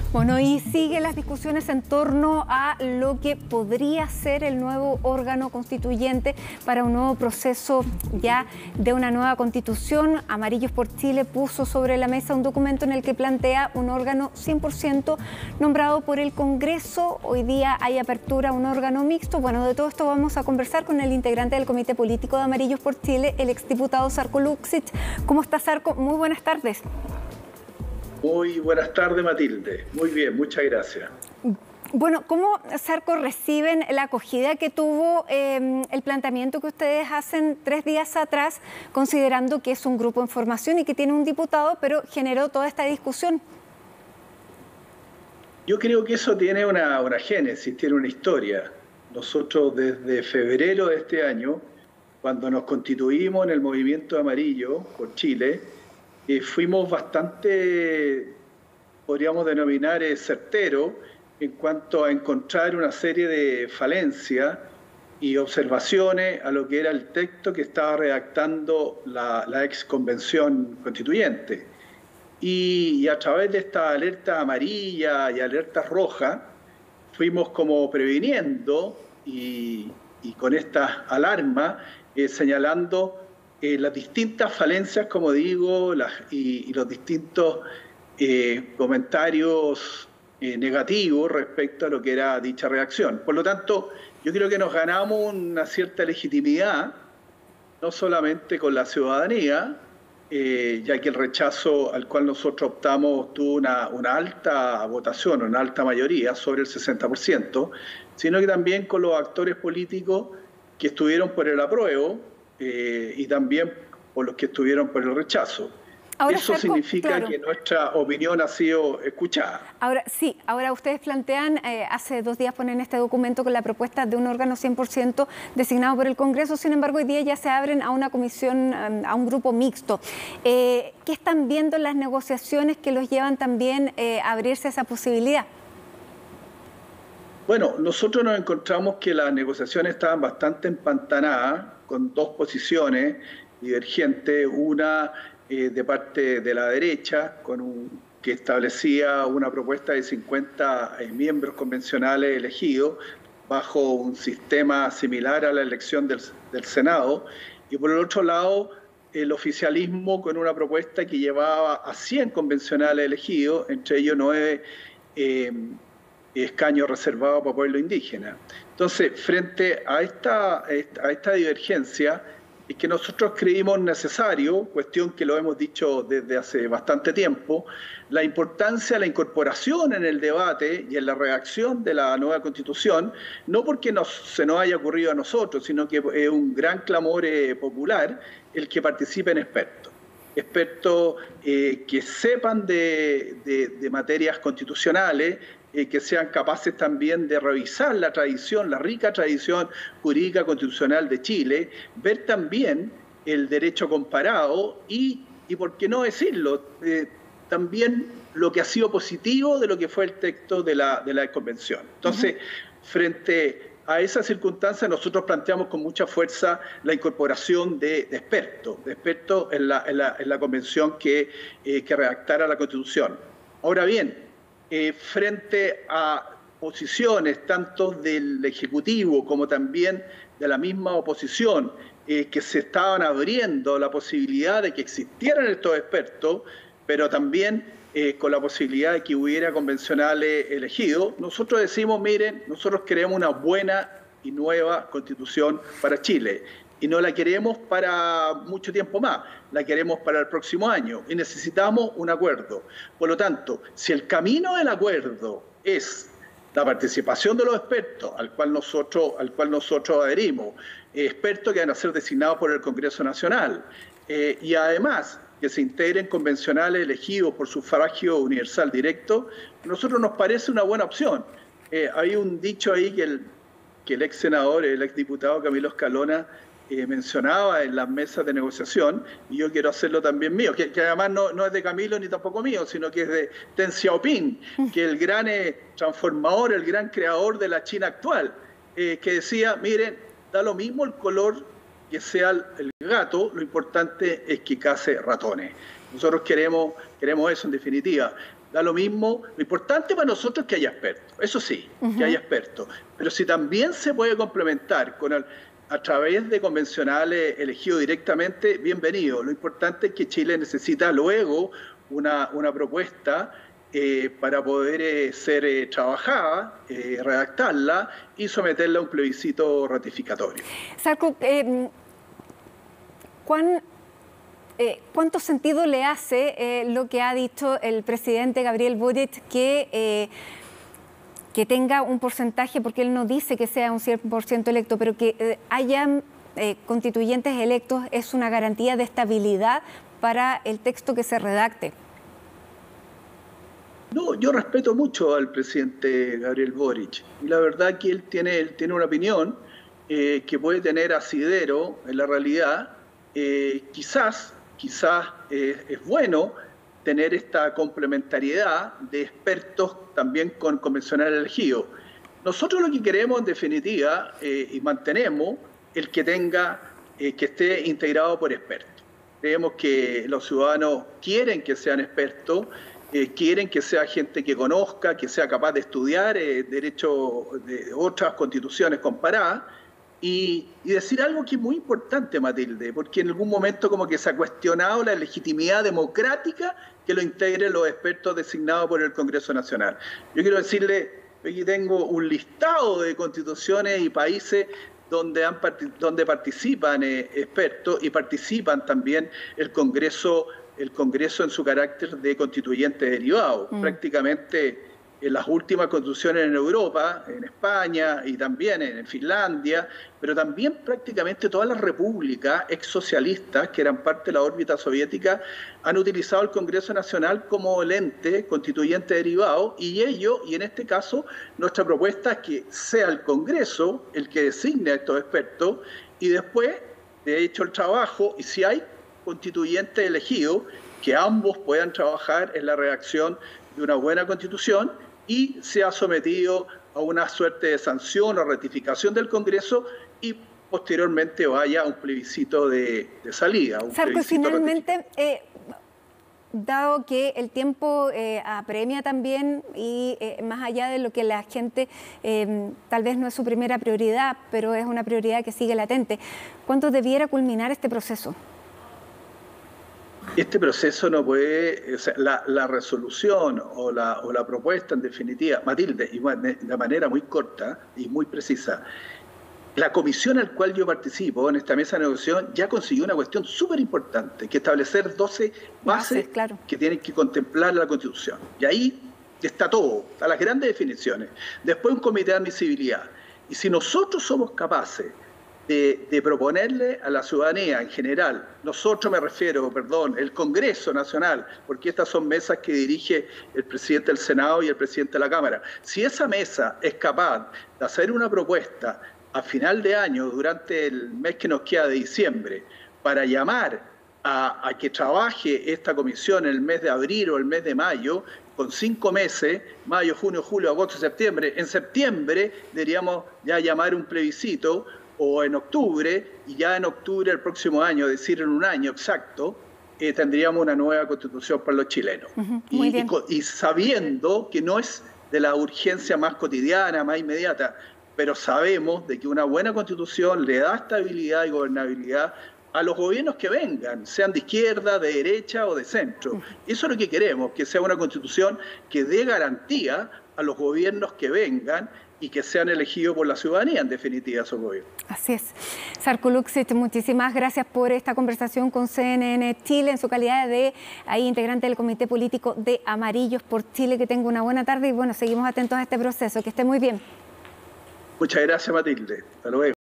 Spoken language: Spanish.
Bueno, y siguen las discusiones en torno a lo que podría ser el nuevo órgano constituyente para un nuevo proceso ya de una nueva constitución. Amarillos por Chile puso sobre la mesa un documento en el que plantea un órgano 100% nombrado por el Congreso. Hoy día hay apertura a un órgano mixto. Bueno, de todo esto vamos a conversar con el integrante del Comité Político de Amarillos por Chile, el exdiputado Zarco Luksic. ¿Cómo está, Zarco? Muy buenas tardes. Muy buenas tardes, Matilde. Muy bien, muchas gracias. Bueno, ¿cómo, Zarco, reciben la acogida que tuvo el planteamiento que ustedes hacen 3 días atrás, considerando que es un grupo en formación y que tiene un diputado, pero generó toda esta discusión? Yo creo que eso tiene una génesis, tiene una historia. Nosotros desde febrero de este año, cuando nos constituimos en el Movimiento Amarillo por Chile, fuimos bastante, podríamos denominar, certeros en cuanto a encontrar una serie de falencias y observaciones a lo que era el texto que estaba redactando la ex convención constituyente. Y a través de esta alerta amarilla y alerta roja, fuimos como previniendo y con estas alarmas señalando las distintas falencias, como digo, y los distintos comentarios negativos respecto a lo que era dicha reacción. Por lo tanto, yo creo que nos ganamos una cierta legitimidad, no solamente con la ciudadanía, ya que el rechazo al cual nosotros optamos tuvo una alta votación, una alta mayoría, sobre el 60%, sino que también con los actores políticos que estuvieron por el apruebo, y también por los que estuvieron por el rechazo. Ahora, eso Zarco, significa claro, que nuestra opinión ha sido escuchada. Ahora sí, ahora ustedes plantean, hace 2 días ponen este documento con la propuesta de un órgano 100% designado por el Congreso, sin embargo hoy día ya se abren a una comisión, a un grupo mixto. ¿Qué están viendo en las negociaciones que los llevan también a abrirse a esa posibilidad? Bueno, nosotros nos encontramos que las negociaciones estaban bastante empantanadas, con 2 posiciones divergentes, una de parte de la derecha, que establecía una propuesta de 50 miembros convencionales elegidos bajo un sistema similar a la elección del Senado, y por el otro lado el oficialismo con una propuesta que llevaba a 100 convencionales elegidos, entre ellos 9 escaños reservados para pueblo indígena. Entonces, frente a esta divergencia, es que nosotros creímos necesario, cuestión que lo hemos dicho desde hace bastante tiempo, la importancia de la incorporación en el debate y en la redacción de la nueva Constitución, no porque se nos haya ocurrido a nosotros, sino que es un gran clamor popular el que participen expertos que sepan de materias constitucionales, que sean capaces también de revisar la tradición, la rica tradición jurídica constitucional de Chile, ver también el derecho comparado y por qué no decirlo, también lo que ha sido positivo de lo que fue el texto de la convención. Entonces, frente a esa circunstancia, nosotros planteamos con mucha fuerza la incorporación de expertos en la convención que redactara la Constitución. Ahora bien, frente a posiciones tanto del Ejecutivo como también de la misma oposición, que se estaban abriendo la posibilidad de que existieran estos expertos, pero también con la posibilidad de que hubiera convencionales elegidos, nosotros decimos, miren, nosotros queremos una buena y nueva Constitución para Chile. Y no la queremos para mucho tiempo más, la queremos para el próximo año y necesitamos un acuerdo. Por lo tanto, si el camino del acuerdo es la participación de los expertos, al cual nosotros adherimos, expertos que van a ser designados por el Congreso Nacional, y además que se integren convencionales elegidos por sufragio universal directo, a nosotros nos parece una buena opción. Hay un dicho ahí que el ex senador, el ex diputado Camilo Escalona, mencionaba en las mesas de negociación, y yo quiero hacerlo también mío, que además no es de Camilo ni tampoco mío, sino que es de Deng Xiaoping, que el gran transformador, el gran creador de la China actual, que decía, miren, da lo mismo el color que sea el gato, lo importante es que case ratones. Nosotros queremos eso en definitiva. da lo mismo. Lo importante para nosotros es que haya expertos, eso sí, que haya expertos. Pero si también se puede complementar a través de convencionales elegidos directamente, bienvenido. Lo importante es que Chile necesita luego una propuesta para poder ser trabajada, redactarla y someterla a un plebiscito ratificatorio. Sarko, ¿cuánto sentido le hace lo que ha dicho el presidente Gabriel Boric que tenga un porcentaje, porque él no dice que sea un 100% electo, pero que hayan constituyentes electos es una garantía de estabilidad para el texto que se redacte? No, yo respeto mucho al presidente Gabriel Boric y la verdad que él tiene una opinión que puede tener asidero en la realidad. Quizás es bueno tener esta complementariedad de expertos también con convencional elegido. Nosotros lo que queremos en definitiva y mantenemos el que esté integrado por expertos. Creemos que los ciudadanos quieren que sean expertos, quieren que sea gente que conozca, que sea capaz de estudiar derecho de otras constituciones comparadas. Y decir algo que es muy importante, Matilde, porque en algún momento como que se ha cuestionado la legitimidad democrática que lo integren los expertos designados por el Congreso Nacional. Yo quiero decirle, aquí tengo un listado de constituciones y países donde participan expertos y participan también el Congreso en su carácter de constituyente derivado. Prácticamente en las últimas constituciones en Europa, en España y también en Finlandia, pero también prácticamente todas las repúblicas exsocialistas que eran parte de la órbita soviética han utilizado el Congreso Nacional como el ente constituyente derivado y en este caso, nuestra propuesta es que sea el Congreso el que designe a estos expertos y después, de hecho, el trabajo, y si hay constituyentes elegidos, que ambos puedan trabajar en la redacción de una buena constitución y sea sometido a una suerte de sanción o ratificación del Congreso y posteriormente vaya a un plebiscito de salida. Sarko, finalmente, dado que el tiempo apremia también y más allá de lo que la gente tal vez no es su primera prioridad, pero es una prioridad que sigue latente, ¿cuándo debiera culminar este proceso? Este proceso no puede, o sea, la resolución o la propuesta en definitiva, Matilde, y de manera muy corta y muy precisa, la comisión al cual yo participo en esta mesa de negociación ya consiguió una cuestión súper importante, que establecer 12 bases claro, que tienen que contemplar la Constitución. Y ahí está todo, a las grandes definiciones. Después un comité de admisibilidad. Y si nosotros somos capaces de proponerle a la ciudadanía en general, el Congreso Nacional, porque estas son mesas que dirige el presidente del Senado y el presidente de la Cámara. Si esa mesa es capaz de hacer una propuesta a final de año, durante el mes que nos queda de diciembre, para llamar a que trabaje esta comisión en el mes de abril o el mes de mayo, con 5 meses, mayo, junio, julio, agosto, septiembre, en septiembre deberíamos ya llamar un plebiscito, o en octubre, y ya en octubre del próximo año, es decir, en un año exacto, tendríamos una nueva constitución para los chilenos. Y sabiendo que no es de la urgencia más cotidiana, más inmediata, pero sabemos de que una buena constitución le da estabilidad y gobernabilidad a los gobiernos que vengan, sean de izquierda, de derecha o de centro. Eso es lo que queremos, que sea una constitución que dé garantía a los gobiernos que vengan y que sean elegidos por la ciudadanía, en definitiva, su gobierno. Así es. Sarko Luksic, muchísimas gracias por esta conversación con CNN Chile en su calidad de integrante del Comité Político de Amarillos por Chile. Que tenga una buena tarde y bueno, seguimos atentos a este proceso. Que esté muy bien. Muchas gracias, Matilde. Hasta luego.